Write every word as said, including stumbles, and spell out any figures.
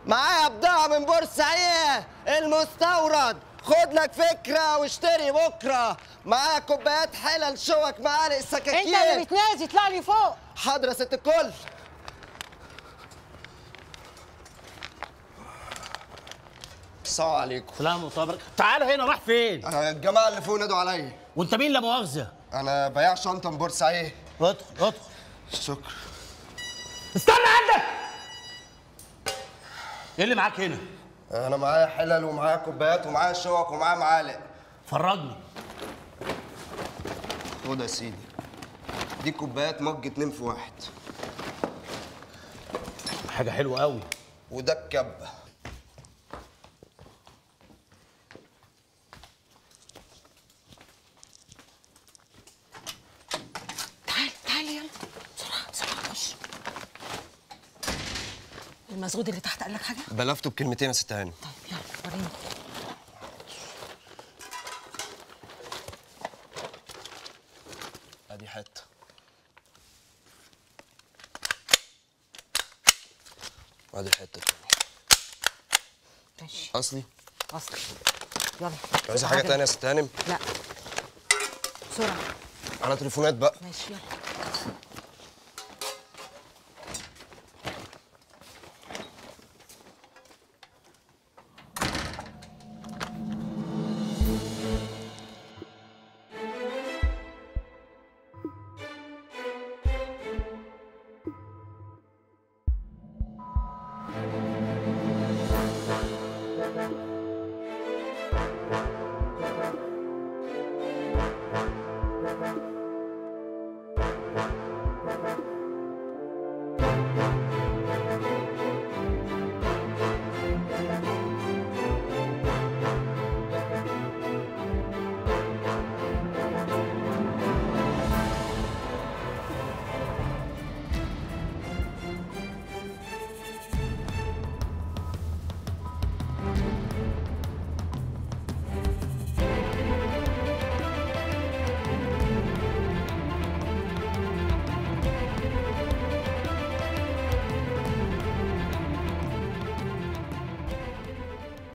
معايا بضاعة من بورسعيد المستورد، خد لك فكرة واشتري بكرة. معايا كوبايات، حلل، شوك، معالق، سكاكين. انت اللي بتنازي، اطلع لي فوق. حاضر يا ست الكل. السلام عليكم. سلام وطبرك. تعال هنا، راح فين؟ أنا الجماعة اللي فوق نادوا عليا. وانت مين لا مؤاخذة؟ أنا بياع شنطة من بورسعيد. ادخل ادخل. شكرا. استنى عندك. ايه اللي معاك هنا؟ أنا معايا حلل ومعايا كوبايات ومعايا شوك ومعايا معالق. فرجني. خد يا سيدي، دي كوبايات مج اتنين في واحد. حاجة حلوة قوي. وده الكبة. تعال تعال يلا بسرعة بسرعة خش. المسجود اللي تحت قال لك حاجة؟ بلفته بكلمتين يا ست هانم. طيب يلا وريني. ادي حته. وادي الحته التانيه. ماشي. اصلي؟ اصلي. يلا. عايزه حاجه تانيه يا ست هانم؟ لا. بسرعة. على تليفونات بقى. ماشي يلا.